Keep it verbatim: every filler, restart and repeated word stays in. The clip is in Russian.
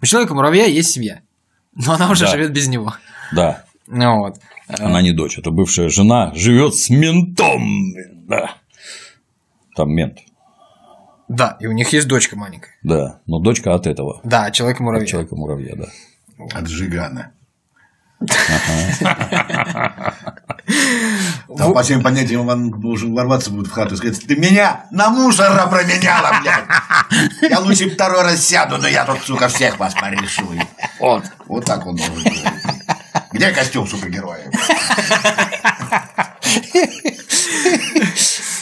У Человека-муравья есть семья, но она уже да. живет без него. Да. Ну, вот. Она не дочь, это бывшая жена, живет с ментом. Да. Там мент. Да, и у них есть дочка маленькая. Да, но дочка от этого. Да, Человека-муравья. От Человека-муравья, да. От Жигана. Там по всем понятиям он должен ворваться будет в хату и сказать: ты меня на мусора променяла, блядь. Я лучше второй раз сяду, но я тут, сука, всех вас порешу. Вот, вот так он должен говорить. Где костюм супергероя?